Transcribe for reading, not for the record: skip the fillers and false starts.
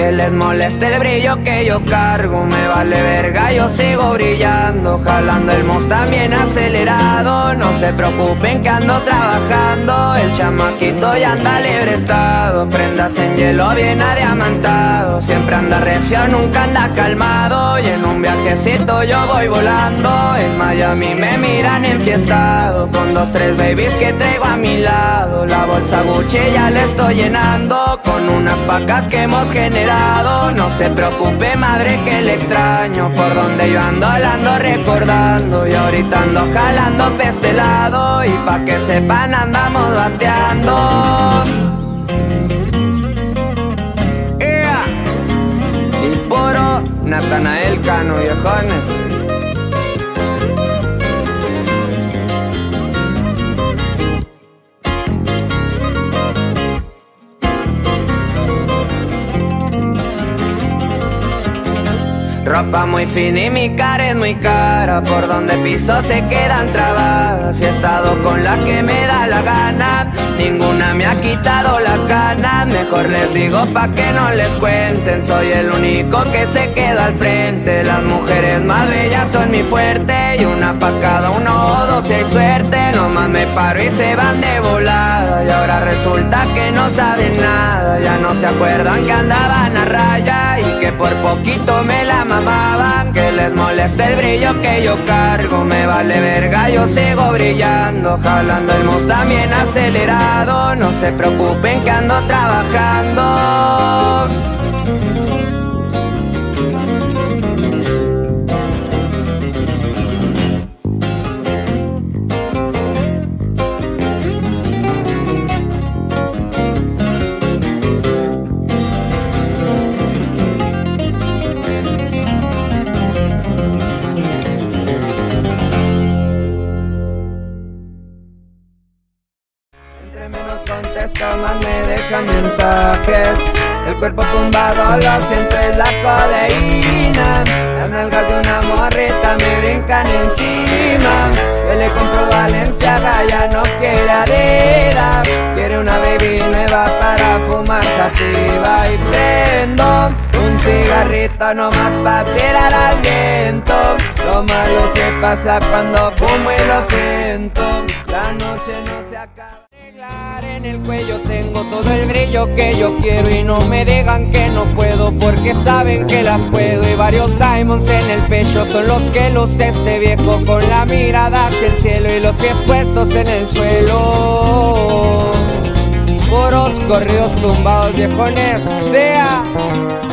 que les moleste el brillo que yo cargo. Me vale verga, yo sigo brillando, jalando el mos también acelerado. No se preocupen que ando trabajando, el chamaquito ya anda libre estado. Prendas en hielo bien adiamantado, siempre anda recio, nunca anda calmado. Y en un viajecito yo voy volando, en Miami me miran enfiestado, con 2, 3 babies que traigo a mi lado. La bolsa Gucci ya le estoy llenando, con unas pacas que hemos generado. No se preocupe madre que le extraño, por donde yo ando la ando recordando. Y ahorita ando jalando pa' este lado, y pa' que sepan andamos bateando. Y puro Natanael Cano, viejones. Ropa muy fina y mi cara es muy cara, por donde piso se quedan trabadas. Y he estado con la que me da la gana, ninguna me ha quitado las ganas. Mejor les digo pa' que no les cuenten, soy el único que se queda al frente. Las mujeres más bellas son mi fuerte, y una pa' cada uno o dos si hay suerte. Nomás me paro y se van de volada, y ahora resulta que no saben nada. Ya no se acuerdan que andaban a raya, y que por poquito me la mamaban. Que les moleste el brillo que yo cargo, me vale verga, yo sigo brillando, jalando el mos también acelerado. No se preocupen que ando trabajando. Más me dejan mensajes, el cuerpo tumbado lo siento es la codeína. Las nalgas de una morrita me brincan encima. Yo le compro Valenciaga, ya no quiere Adidas. Quiere una baby nueva para fumar sativa. Y prendo un cigarrito nomás para tirar al viento. Lo malo que pasa cuando fumo y lo siento, la noche no se acaba. En el cuello tengo todo el brillo que yo quiero, y no me digan que no puedo, porque saben que las puedo. Y varios diamonds en el pecho son los que luce este viejo, con la mirada hacia el cielo y los pies puestos en el suelo. Puros corridos tumbados, viejones, sea.